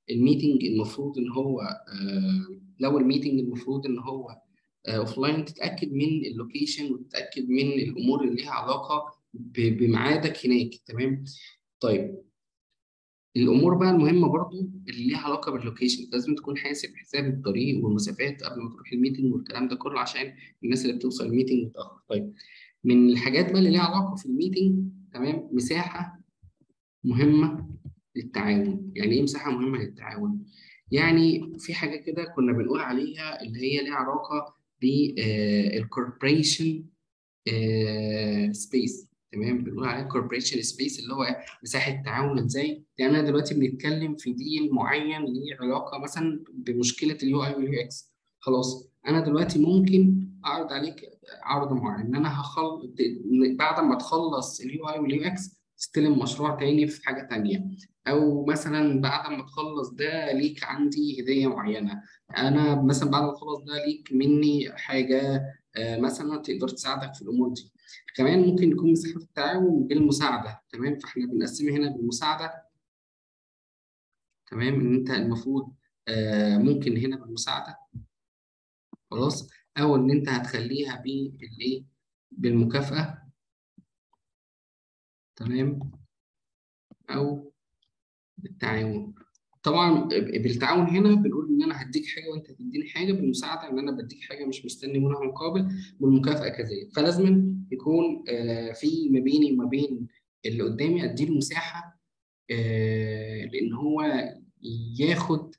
[SPEAKER 1] لو الميتنج المفروض ان هو اوف لاين، تتاكد من اللوكيشن وتتاكد من الامور اللي ليها علاقه بميعادك هناك. تمام، طيب الامور بقى المهمه برضو اللي ليها علاقه باللوكيشن، لازم تكون حاسب حساب الطريق والمسافات قبل ما تروح الميتنج والكلام ده كله، عشان الناس اللي بتوصل الميتنج متاخر. طيب من الحاجات بقى اللي ليها علاقه في الميتنج، تمام، مساحه مهمة للتعاون. يعني إيه مساحة مهمة للتعاون؟ يعني في حاجة كده كنا بنقول عليها اللي هي ليها علاقة بالكوربريشن سبيس. تمام، بنقول عليها كوربريشن سبيس، اللي هو مساحة تعاون ازاي؟ يعني أنا دلوقتي بنتكلم في ديل معين ليه علاقة مثلا بمشكلة اليو اي واليو اكس. خلاص، أنا دلوقتي ممكن أعرض عليك عرض معين إن أنا بعد ما تخلص اليو اي واليو اكس تستلم مشروع تاني في حاجة تانية. أو مثلا بعد ما تخلص ده ليك عندي هدية معينة. أنا مثلا بعد ما تخلص ده ليك مني حاجة مثلا تقدر تساعدك في الأمور دي. كمان ممكن يكون مساحة التعاون بالمساعدة. تمام، فإحنا بنقسمها هنا بالمساعدة. تمام، إن أنت المفروض ممكن هنا بالمساعدة، خلاص، أو إن أنت هتخليها بالإيه، بالمكافأة. تمام، أو بالتعاون. طبعا بالتعاون هنا بنقول ان انا هديك حاجه وانت تديني حاجه، بالمساعده ان انا بديك حاجه مش مستني منها مقابل، بالمكافاه كذلك. فلازم يكون في ما بيني وما بين اللي قدامي اديله مساحه، لان هو ياخد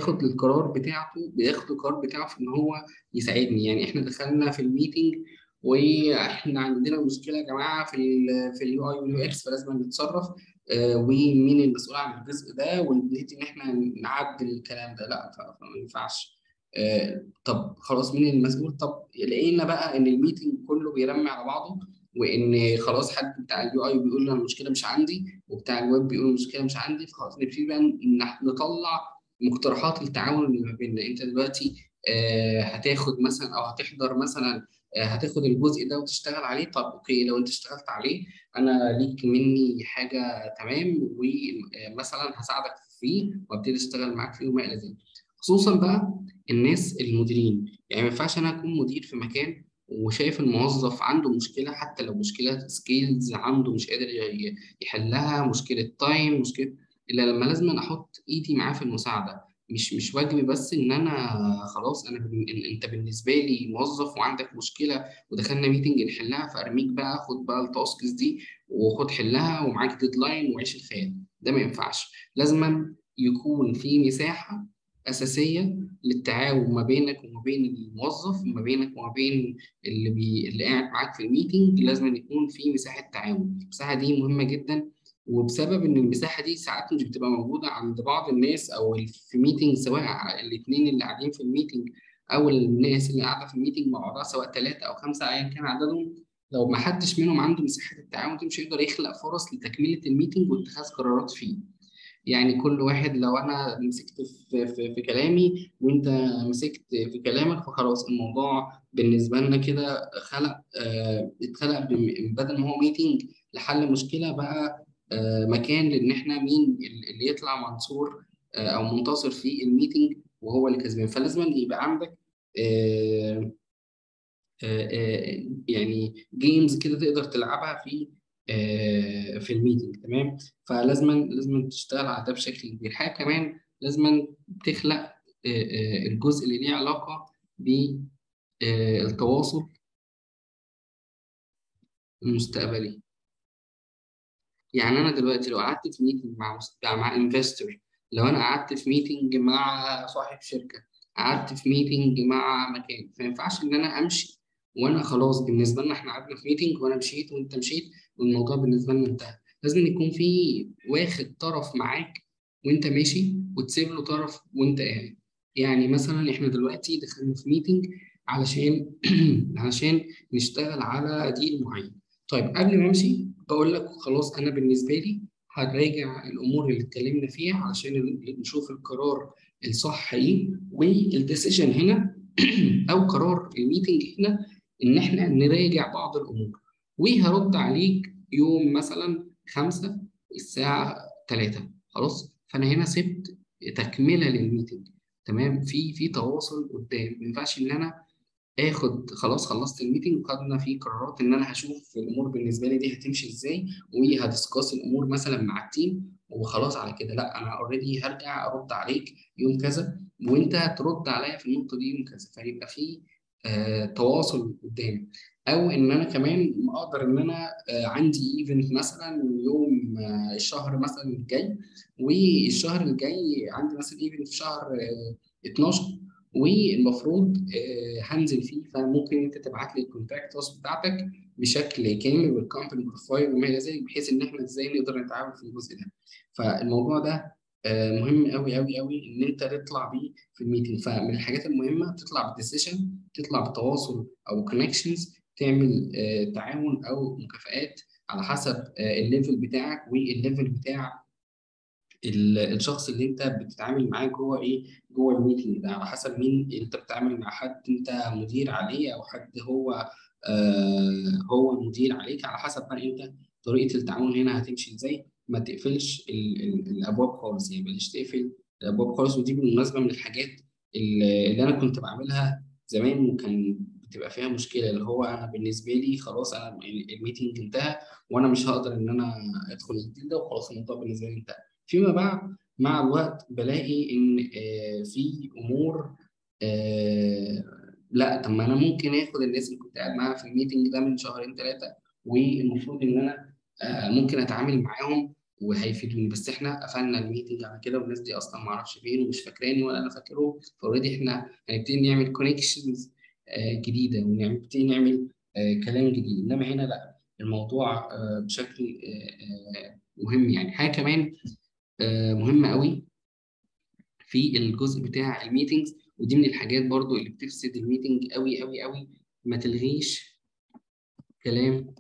[SPEAKER 1] ياخد القرار بتاعه في ان هو يساعدني. يعني احنا دخلنا في الميتنج واحنا عندنا مشكله يا جماعه في اليو اي واليو اكس، فلازم نتصرف ومين المسؤول عن الجزء ده، ونبتدي ان احنا نعدل الكلام ده. لا، فما ينفعش. طب خلاص، مين المسؤول؟ طب لقينا بقى ان الميتنج كله بيرمي على بعضه، وان خلاص حد بتاع اليو اي بيقول له المشكله مش عندي، وبتاع الويب بيقول المشكله مش عندي، فخلاص نبتدي بقى نطلع مقترحات للتعاون اللي ما بيننا. انت دلوقتي هتاخد مثلا او هتحضر مثلا، هتاخد الجزء ده وتشتغل عليه. طب اوكي، لو انت اشتغلت عليه انا ليك مني حاجه، تمام، ومثلا هساعدك فيه وابتدي اشتغل معاك فيه وما الى ذلك. خصوصا بقى الناس المديرين، يعني ما ينفعش انا اكون مدير في مكان وشايف الموظف عنده مشكله، حتى لو مشكله سكيلز عنده مش قادر يحلها، مشكله تايم، مشكله، الا لما لازم أنا احط ايدي معاه في المساعده. مش واجبي بس ان انا خلاص انت بالنسبه لي موظف وعندك مشكله ودخلنا ميتنج نحلها، فارميك بقى خد بقى التاسكس دي وخد حلها ومعاك ديدلاين وعيش الخيال. ده ما ينفعش. لازم يكون في مساحه اساسيه للتعاون ما بينك وما بين الموظف، وما بينك وما بين اللي قاعد معاك في الميتنج. لازم يكون في مساحه تعاون. المساحه دي مهمه جدا، وبسبب ان المساحه دي ساعات مش بتبقى موجوده عند بعض الناس، او في ميتنج سواء الاثنين اللي قاعدين في الميتنج او الناس اللي قاعده في الميتنج مع بعضها، سواء ثلاثه او خمسه ايا كان عددهم، لو ما حدش منهم عنده مساحه التعاون دي مش هيقدر يخلق فرص لتكمله الميتنج واتخاذ قرارات فيه. يعني كل واحد، لو انا مسكت في كلامي وانت مسكت في كلامك، فخلاص الموضوع بالنسبه لنا كده اتخلق بدل ما هو ميتنج لحل مشكله، بقى مكان لان احنا مين اللي يطلع منصور او منتصر في الميتنج وهو اللي كسبان. فلازم يبقى عندك آه، يعني جيمز كده تقدر تلعبها في الميتنج. تمام. فلازم تشتغل على ده بشكل كبير. حاجه كمان لازم تخلق الجزء اللي ليه علاقه بالتواصل المستقبلي. يعني انا دلوقتي لو قعدت في ميتنج مع انفستور، لو انا قعدت في ميتنج مع صاحب شركه، قعدت في ميتنج مع مكان، ما ينفعش ان انا امشي وانا خلاص بالنسبه لنا احنا قعدنا في ميتنج وانا مشيت وانت مشيت والموضوع بالنسبه لنا انتهى. لازم يكون في واخد طرف معاك وانت ماشي، وتسيب له طرف وانت قاعد. يعني مثلا احنا دلوقتي دخلنا في ميتنج علشان علشان نشتغل على ديل معين. طيب قبل ما امشي بقول لك خلاص انا بالنسبه لي هنراجع الامور اللي اتكلمنا فيها علشان نشوف القرار الصح ايه، والديسيجن هنا او قرار الميتنج هنا ان احنا نراجع بعض الامور. وهرد عليك يوم مثلا 5 الساعه 3. خلاص، فانا هنا سبت تكمله للميتنج. تمام. في تواصل قدام. ما ينفعش ان انا اخد خلاص خلصت الميتنج وخدنا فيه قرارات ان انا هشوف الامور بالنسبه لي دي هتمشي ازاي، وهدسكاس الامور مثلا مع التيم وخلاص على كده. لا، انا اوريدي هرجع ارد عليك يوم كذا وانت ترد عليا في النقطه دي يوم كذا، فيبقى في تواصل قدام. او ان انا كمان اقدر ان انا عندي ايفنت مثلا يوم الشهر مثلا الجاي، والشهر الجاي عندي مثلا ايفنت في شهر 12، والمفروض هنزل فيه. فممكن انت تبعت لي الكونتاكت بتاعتك بشكل كامل والكومباني بروفايل وما الى ذلك، بحيث ان احنا ازاي نقدر نتعامل في الجزء ده. فالموضوع ده مهم قوي قوي قوي ان انت تطلع بيه في الميتنج. فمن الحاجات المهمه تطلع بديسيشن، تطلع بتواصل او كونكشنز، تعمل تعاون او مكافآت على حسب الليفل بتاعك والليفل بتاع الشخص اللي انت بتتعامل معاه جوه جوه الميتنج ده. على حسب مين انت بتتعامل مع، حد انت مدير عليه او حد هو مدير عليك. على حسب بقى انت طريقة التعامل هنا هتمشي ازاي. ما تقفلش الابواب خالص، يعني بلاش تقفل الابواب خالص. ودي بالمناسبة من الحاجات اللي انا كنت بعملها زمان وكان بتبقى فيها مشكلة. اللي هو انا بالنسبة لي خلاص انا الميتنج انتهى وانا مش هقدر ان انا ادخل الديل ده وخلاص الموضوع بالنسبة لي انتهى. فيما بعد مع الوقت بلاقي إن في أمور آه، لا، طب ما أنا ممكن آخد الناس اللي كنت قاعد معاها في الميتنج ده من شهرين 3، والمفروض إن أنا ممكن أتعامل معاهم وهيفيدوني. بس إحنا قفلنا الميتنج على كده والناس دي أصلا معرفش فين ومش فاكراني ولا أنا فاكرهم. فأوريدي إحنا هنبتدي نعمل كونكشنز جديدة ونبتدي نعمل كلام جديد. إنما هنا لا، الموضوع بشكل مهم. يعني حاجة كمان مهمة قوي في الجزء بتاع الميتينجز، ودي من الحاجات برضو اللي بتفسد الميتنج قوي قوي قوي. ما تلغيش كلام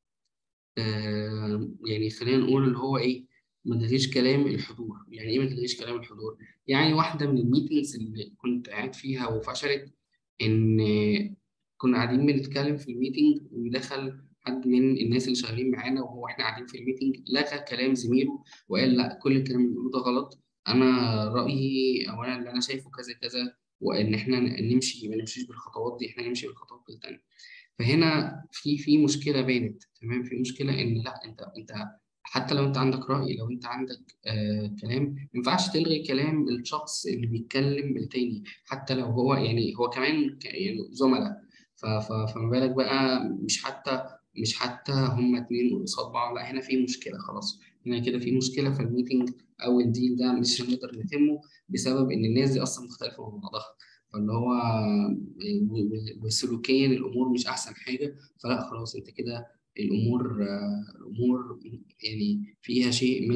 [SPEAKER 1] يعني خلينا نقول اللي هو ما تلغيش كلام الحضور. يعني ايه ما تلغيش كلام الحضور؟ يعني واحدة من الميتينجز اللي كنت قاعد فيها وفشلت، ان كنا قاعدين بنتكلم في الميتنج ودخل حد من الناس اللي شغالين معانا وهو احنا قاعدين في الميتنج لغى كلام زميله وقال لا، كل الكلام اللي بيقوله ده غلط، انا رأيي او انا اللي انا شايفه كذا كذا، وان احنا نمشي ما نمشيش بالخطوات دي، احنا نمشي بالخطوات التانية. فهنا في مشكله بانت. تمام. في مشكله ان لا، انت حتى لو انت عندك راي، لو انت عندك كلام، ما ينفعش تلغي كلام الشخص اللي بيتكلم التاني حتى لو هو هو كمان يعني زملاء. فما بالك بقى، مش حتى هما اتنين قصاد بعض، لا هنا في مشكله خلاص. هنا كده في مشكله في الميتنج او الديل ده مش هنقدر نتمه بسبب ان الناس دي اصلا مختلفه من بعضها. فاللي هو وسلوكيا الامور مش احسن حاجه. فلا خلاص انت كده الامور يعني فيها شيء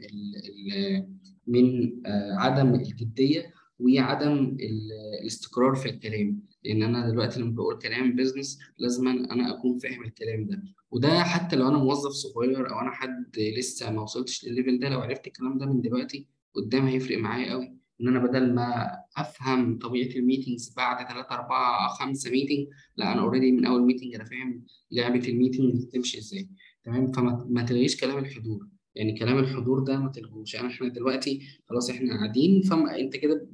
[SPEAKER 1] من عدم الجديه وعدم الاستقرار في الكلام. لان انا دلوقتي لما بقول كلام بيزنس لازم انا اكون فاهم الكلام ده. وده حتى لو انا موظف صغير او انا حد لسه ما وصلتش للليفل ده، لو عرفت الكلام ده من دلوقتي قدام هيفرق معايا قوي. ان انا بدل ما افهم طبيعه الميتينجز بعد 3 4 5 ميتنج، لا انا اوريدي من اول ميتنج انا فاهم لعبه الميتنج بتمشي ازاي. تمام. فما تلغيش كلام الحضور. يعني كلام الحضور ده ما تلغوش. يعني احنا دلوقتي خلاص احنا قاعدين، فما انت كده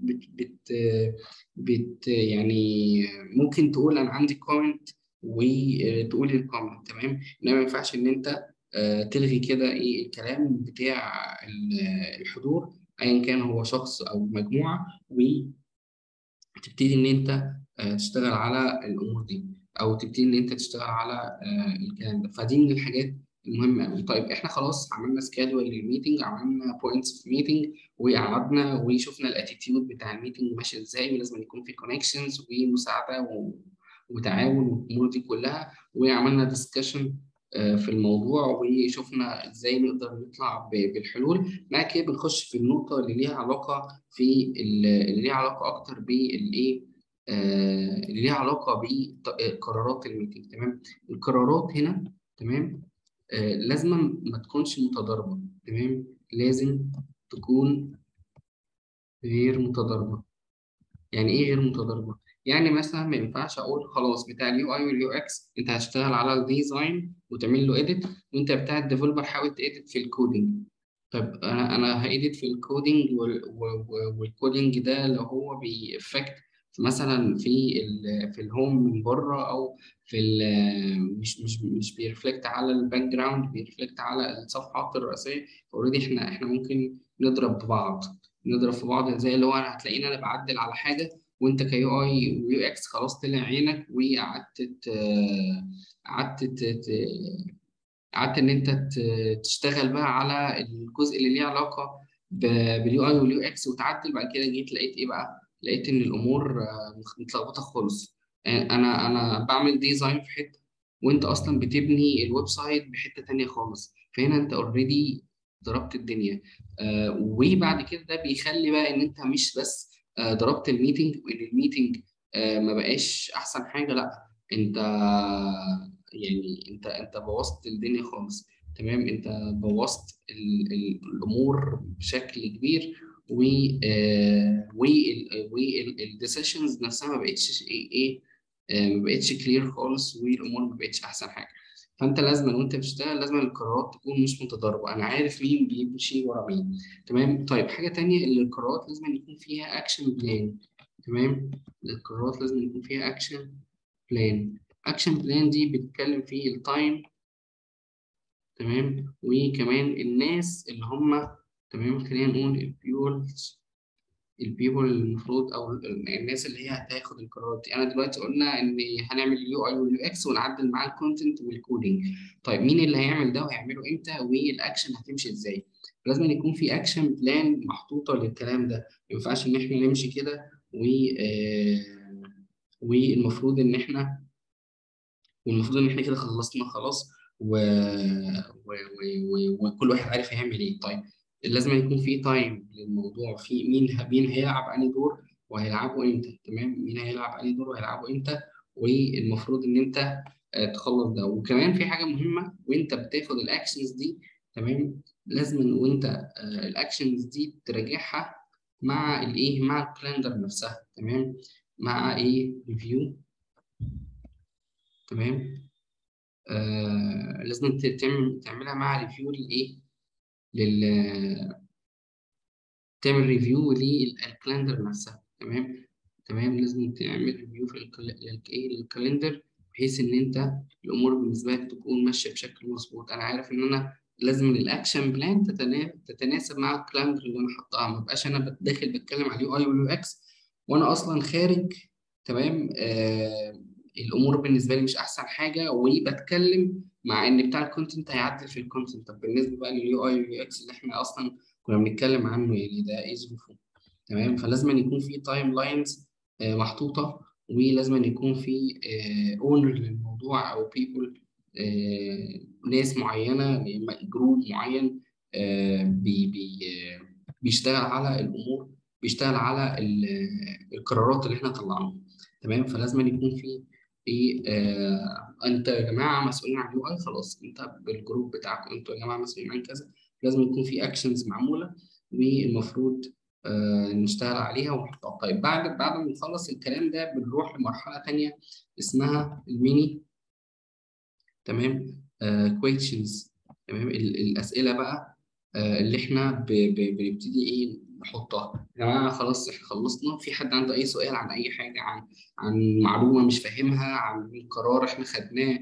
[SPEAKER 1] بت يعني ممكن تقول انا عندي كومنت وتقول الكومنت، تمام. انما ما ينفعش ان انت تلغي كده ايه الكلام بتاع الحضور، ايا كان هو شخص او مجموعه، وتبتدي ان انت تشتغل على الامور دي، او تبتدي ان انت تشتغل على الكلام ده. فدي من الحاجات المهمه قوي. طيب احنا خلاص عملنا سكادول للميتنج، عملنا بوينتس في الميتنج، وقعدنا وشفنا الاتيتيود بتاع الميتنج ماشي ازاي، ولازم يكون في كونكشنز ومساعده وتعاون والامور دي كلها، وعملنا ديسكشن في الموضوع، وشفنا ازاي نقدر نطلع بالحلول. بعد كده بنخش في النقطه اللي ليها علاقه اللي ليها علاقه اكتر بالايه، اللي ليها علاقه بقرارات الميتنج، تمام. القرارات هنا، تمام، لازم ما تكونش متضاربه، تمام، لازم تكون غير متضاربه. يعني ايه غير متضاربه؟ يعني مثلا ما ينفعش اقول خلاص بتاع اليو اي واليو اكس انت هتشتغل على الديزاين وتعمل له اديت، وانت بتاع الديفلوبر حاول تedit في الكودينج. طب انا هedit في الكودينج والكودينج ده لو هو بيأفكت مثلا في الهوم من بره، او في مش بيرفلكت على الباك جراوند، بيرفلكت على الصفحات الرئيسيه. اوريدي احنا ممكن نضرب في بعض، زي اللي هو انا هتلاقيني انا بعدل على حاجه، وانت كيو اي ويو اكس خلاص طلع عينك، وقعدت قعدت قعدت ان انت تشتغل بقى على الجزء اللي ليه علاقه باليو اي واليو اكس وتعدل. بعد كده جيت لقيت ايه بقى؟ لقيت ان الامور متلخبطه خالص. انا بعمل ديزاين في حته، وانت اصلا بتبني الويب سايت بحته تانية خالص، فهنا انت اوريدي ضربت الدنيا. وبعد كده ده بيخلي بقى ان انت مش بس ضربت الميتنج، وان الميتنج ما بقاش احسن حاجه، لا، انت يعني انت بوظت الدنيا خالص، تمام. انت بوظت الامور بشكل كبير، و والديسيشنز نفسها ما بقتش ايه، ما بقتش كلير خالص، والامور ما بقتش احسن حاجه. فانت لازم وانت بتشتغل لازم القرارات تكون مش متضاربه، انا عارف مين بيمشي ورا مين، تمام. طيب حاجه تانية، اللي القرارات لازم يكون فيها اكشن بلان، تمام. القرارات لازم يكون فيها اكشن بلان. اكشن بلان دي بتتكلم في التايم، تمام، وكمان الناس اللي هم، تمام، خلينا نقول البيبول المفروض، او الناس اللي هي هتاخد القرارات دي. انا دلوقتي قلنا ان هنعمل اليو اي واليو اكس ونعدل معاه الكونتنت والكودينج. طيب مين اللي هيعمل ده وهيعمله امتى والاكشن هتمشي ازاي؟ لازم يكون في اكشن بلان محطوطه للكلام ده. ما ينفعش ان احنا نمشي كده والمفروض ان احنا كده خلصنا خلاص، وكل واحد عارف هيعمل ايه. طيب لازم يكون في تايم للموضوع، في مين هيلعب انهي دور وهيلعبه امتى، تمام، مين هيلعب انهي دور وهيلعبه امتى، والمفروض ان انت تخلص ده. وكمان في حاجة مهمة وانت بتاخد الاكشنز دي، تمام، لازم وانت الاكشنز دي تراجعها مع الايه، مع الكالندر نفسها، تمام، مع ايه ريفيو، تمام. لازم تعملها مع ريفيو للايه، لل تعمل ريفيو للكالندر نفسها، تمام. لازم تعمل ريفيو في للكالندر، بحيث ان انت الامور بالنسبه لك تكون ماشيه بشكل مظبوط. انا عارف ان انا لازم الاكشن بلان تتناسب مع الكالندر اللي انا حطها، ما بقاش انا داخل بتكلم على اليو اي واليو اكس وانا اصلا خارج، تمام. الامور بالنسبه لي مش احسن حاجه، وبتكلم مع ان بتاع الكونتنت هيعدل في الكونتنت. طب بالنسبه بقى لليو اي واليو اكس اللي احنا اصلا كنا بنتكلم عنه، يعني ده ايه ظروفه؟ تمام. فلازم أن يكون في تايم لاينز محطوطه، ولازم أن يكون في اونر للموضوع، او بيبول، ناس معينه، جروب معين بي بي بيشتغل على الامور، بيشتغل على القرارات اللي احنا طلعناها، تمام. فلازم أن يكون في انت يا جماعه مسؤولين عن اليو اي، خلاص انت بالجروب بتاعكم انتوا يا جماعه مسؤولين عن كذا. لازم يكون في اكشنز معموله، والمفروض نشتغل عليها ونحطها. طيب بعد ما نخلص الكلام ده بنروح لمرحله تانيه اسمها الميني، تمام، كويشنز، تمام، الاسئله بقى اللي احنا بنبتدي ايه نحطها. يا جماعه خلاص احنا خلصنا، في حد عنده اي سؤال عن اي حاجه، عن معلومه مش فاهمها، عن قرار احنا خدناه؟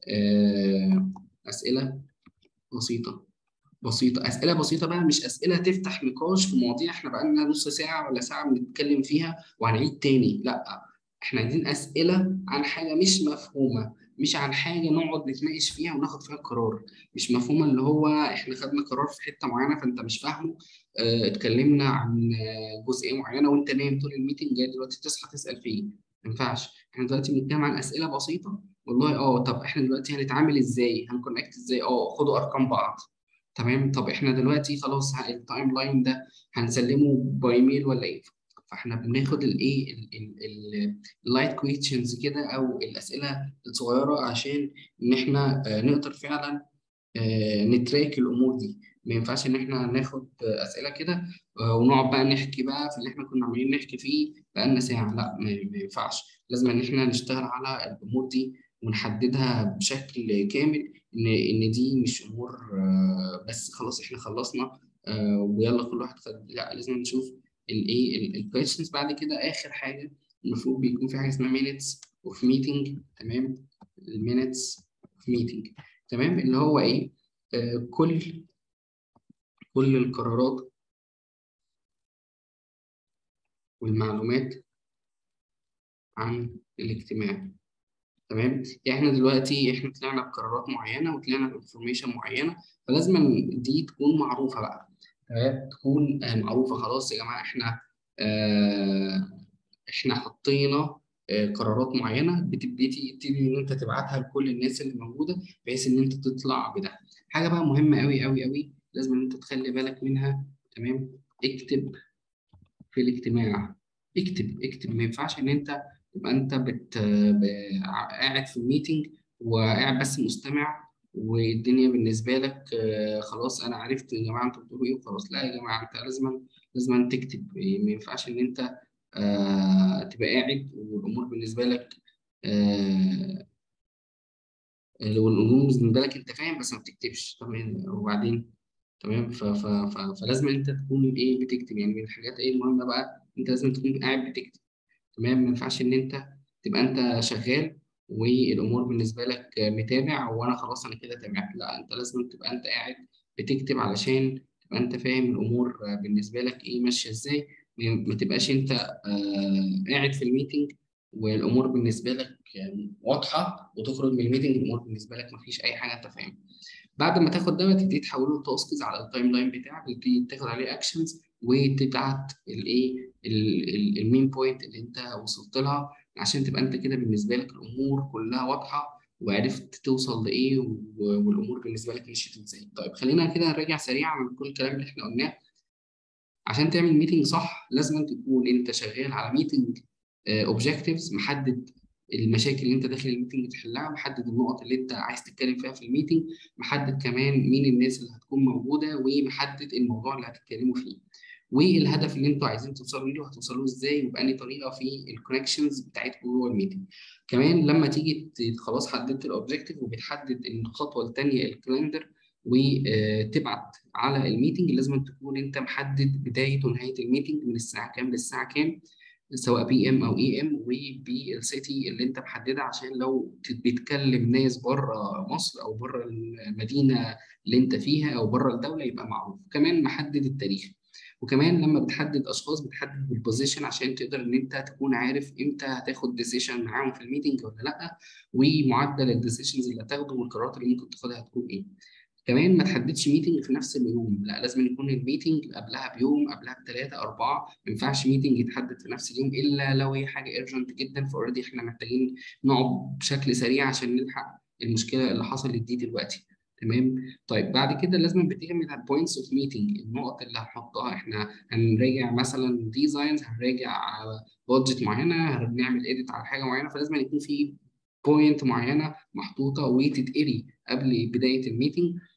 [SPEAKER 1] اسئله بسيطه، أسئلة بسيطة بقى، مش أسئلة تفتح نقاش في مواضيع إحنا بقالنا نص ساعة ولا ساعة بنتكلم فيها وهنعيد تاني، لأ. إحنا عايزين أسئلة عن حاجة مش مفهومة، مش عن حاجة نقعد نتناقش فيها وناخد فيها قرار مش مفهومة، اللي هو إحنا خدنا قرار في حتة معينة فأنت مش فاهمه. اتكلمنا عن جزئية معينة وأنت نايم طول الميتنج، جاي دلوقتي تصحى تسأل فيه، ما ينفعش. إحنا دلوقتي بنتكلم عن أسئلة بسيطة. والله طب إحنا دلوقتي هنتعامل إزاي؟ هنكونكت إزاي؟ خدوا أرقام بعض. تمام. طب احنا دلوقتي خلاص التايم لاين ده هنسلمه باي ميل ولا ايه؟ فاحنا بناخد الايه اللايت كويشنز كده او الاسئله الصغيره عشان ان احنا نقدر فعلا نتراك الامور دي. ما ينفعش ان احنا ناخد اسئله كده ونقعد بقى نحكي بقى في اللي احنا كنا عمالين نحكي فيه بقالنا ساعه. لا، ما ينفعش. لازم ان احنا نشتغل على الامور دي ونحددها بشكل كامل، ان دي مش امور بس خلاص احنا خلصنا ويلا كل واحد خد. لا، لازم نشوف الايه الكويشنز. بعد كده اخر حاجه المفروض بيكون في حاجه اسمها minutes of meeting. تمام. المينتس of meeting. تمام. اللي هو ايه؟ كل القرارات والمعلومات عن الاجتماع. تمام. يعني احنا دلوقتي احنا طلعنا بقرارات معينه وطلعنا بانفورميشن معينه، فلازم دي تكون معروفه بقى. تمام. تكون معروفه. خلاص يا جماعه آه احنا حطينا قرارات معينه، تبتدي ان انت تبعتها لكل الناس اللي موجوده بحيث ان انت تطلع بده. حاجه بقى مهمه قوي قوي قوي لازم ان انت تخلي بالك منها. تمام. اكتب في الاجتماع. اكتب. ما ينفعش ان انت تبقى انت قاعد في الميتنج وقاعد بس مستمع والدنيا بالنسبه لك خلاص انا عرفت يا جماعه انتوا بتقولوا ايه وخلاص. لا يا جماعه، انت لازم تكتب. ما ينفعش ان انت تبقى قاعد والامور بالنسبه لك آه لو الامور بالنسبه لك انت فاهم بس ما بتكتبش. تمام. وبعدين تمام. فلازم انت تكون ايه بتكتب. يعني من الحاجات ايه المهمه بقى، انت لازم تكون قاعد بتكتب. تمام. ما ينفعش ان انت تبقى انت شغال والامور بالنسبه لك متابع وانا خلاص انا كده تابعت. لا، انت لازم تبقى انت قاعد بتكتب علشان تبقى انت فاهم الامور بالنسبه لك ايه ماشيه ازاي. ما تبقاش انت قاعد في الميتنج والامور بالنسبه لك واضحه وتخرج من الميتنج الامور بالنسبه لك ما فيش اي حاجه انت فاهمها. بعد ما تاخد ده تبتدي تحوله لتاسكز على التايم لاين بتاعك، تبتدي تاخد عليه اكشنز وتبعت الايه المين بوينت اللي انت وصلت لها عشان تبقى انت كده بالنسبه لك الامور كلها واضحه وعرفت توصل لايه والامور بالنسبه لك مشيت ازاي. طيب خلينا كده نراجع سريعا على كل الكلام اللي احنا قلناه. عشان تعمل ميتنج صح لازم تكون انت شغال على ميتنج اوبجكتيفز، محدد المشاكل اللي انت داخل الميتنج تحلها، محدد النقط اللي انت عايز تتكلم فيها في الميتنج، محدد كمان مين الناس اللي هتكون موجوده ومحدد الموضوع اللي هتتكلموا فيه والهدف اللي انتوا عايزين توصلوا له هتوصلوا ازاي وبأني طريقه في الكونكشنز بتاعتكم جوه الميتنج. كمان لما تيجي خلاص حددت الاوبجكتيف وبتحدد الخطوه الثانيه الكالندر وتبعت على الميتنج، لازم تكون انت محدد بدايه ونهايه الميتنج من الساعه كام للساعه كام، سواء بي ام او اي ام، وبالسيتي اللي انت محددها عشان لو بتكلم ناس بره مصر او بره المدينه اللي انت فيها او بره الدوله يبقى معروف. كمان محدد التاريخ. وكمان لما بتحدد اشخاص بتحدد بالبوزيشن عشان تقدر ان انت تكون عارف امتى هتاخد ديسيشن معاهم في الميتنج ولا لا، ومعدل الديسيشنز اللي هتاخده والقرارات اللي ممكن تاخدها هتكون ايه. كمان ما تحددش ميتنج في نفس اليوم. لا، لازم يكون الميتنج قبلها بيوم، قبلها بثلاثة أربعة. ما ينفعش ميتنج يتحدد في نفس اليوم إلا لو هي حاجة ايرجنت جدا فاوريدي إحنا محتاجين نقعد بشكل سريع عشان نلحق المشكلة اللي حصلت دي دلوقتي. تمام. طيب بعد كده لازم بتعمل البوينتس اوف ميتنج، النقط اللي هنحطها. احنا هنراجع مثلا ديزاينز، هنراجع بادجت معينه، هنعمل اديت على حاجه معينه، فلازم يكون في بوينت معينه محطوطه وتتقري قبل بدايه الميتنج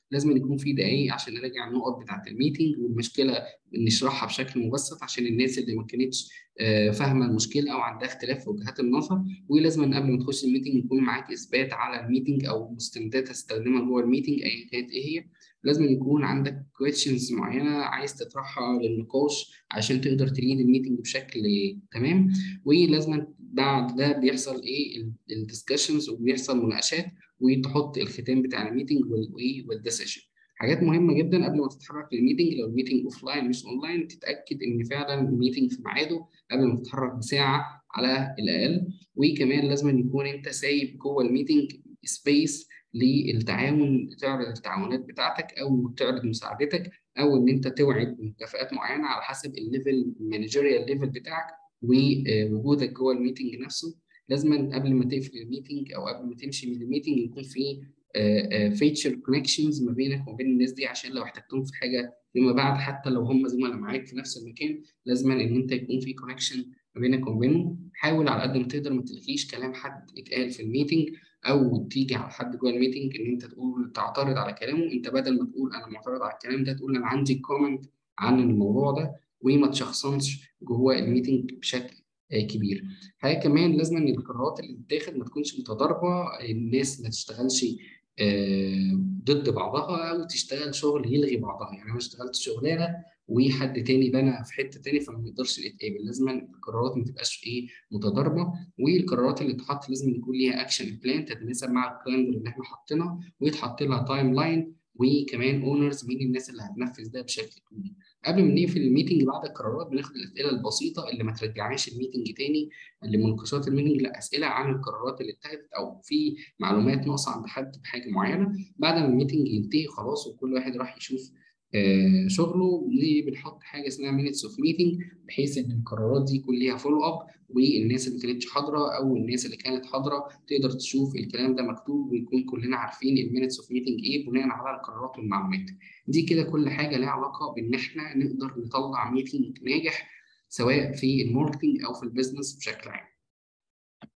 [SPEAKER 1] لازم يكون في دقايق عشان نراجع النقط بتاعه الميتنج والمشكله، نشرحها بشكل مبسط عشان الناس اللي ما كانتش فاهمه المشكله او عندها اختلاف في وجهات النظر. ولازم قبل ما تخش الميتنج يكون معاك اثبات على الميتنج او مستندات هتستخدمها جوه الميتنج ايا كانت ايه هي. لازم يكون عندك questions معينه عايز تطرحها للنقاش عشان تقدر تليد الميتنج بشكل تمام. ولازم بعد ده بيحصل ايه الدiscussions وبيحصل مناقشات، وتحط الختام بتاع الميتنج والديسيشن. حاجات مهمه جدا قبل ما تتحرك للميتنج، لو الميتنج اوف لاين مش اونلاين تتاكد ان فعلا الميتنج في ميعاده قبل ما تتحرك بساعه على الاقل. وكمان لازم يكون انت سايب جوه الميتنج سبيس للتعاون، تعرض التعاونات بتاعتك او تعرض مساعدتك او ان انت توعد بمكافآت معينه على حسب الليفل المانجيريال ليفل بتاعك ووجودك جوه الميتنج نفسه. لازم قبل ما تقفل الميتنج او قبل ما تمشي من الميتنج يكون في فيتشر كونكشنز ما بينك وما بين الناس دي عشان لو احتجتهم في حاجه فيما بعد، حتى لو هم زملاء معاك في نفس المكان لازم ان انت يكون في كونكشن ما بينك وما بينهم. حاول على قد ما تقدر ما تلغيش كلام حد اتقال في الميتنج او تيجي على حد جوه الميتنج ان انت تقول تعترض على كلامه. انت بدل ما تقول انا معترض على الكلام ده تقول انا عندي كومنت عن الموضوع ده، وما تشخصنش جوه الميتنج بشكل كبير. حاجه كمان لازم ان القرارات اللي تتاخد ما تكونش متضاربه، الناس ما تشتغلش ضد بعضها او تشتغل شغل يلغي بعضها. يعني انا اشتغلت شغلانه وحد تاني بنى في حته تاني فما نقدرش نتقابل. لازم القرارات ما تبقاش متضاربه، والقرارات اللي تتحط لازم يكون ليها اكشن بلان تتناسب مع الكالندر اللي احنا حاطينها، ويتحط لها تايم لاين وكمان اونرز مين الناس اللي هتنفذ ده بشكل كبير. قبل ما نقفل الميتنج بعد القرارات بناخد الاسئله البسيطه اللي ما ترجعناش الميتنج تاني لمناقشات الميتنج، لا اسئله عن القرارات اللي اتخذت او في معلومات ناقصه عند حد بحاجه معينه. بعد ما الميتنج ينتهي خلاص وكل واحد راح يشوف شغله، بنحط حاجه اسمها مينتس اوف ميتنج بحيث ان القرارات دي يكون ليها فولو اب، والناس اللي ما كانتش حاضره او الناس اللي كانت حاضره تقدر تشوف الكلام ده مكتوب، ويكون كلنا عارفين المينتس اوف ميتنج ايه بناء على القرارات والمعلومات دي. كده كل حاجه ليها علاقه بان احنا نقدر نطلع ميتنج ناجح سواء في الماركتنج او في البيزنس بشكل عام.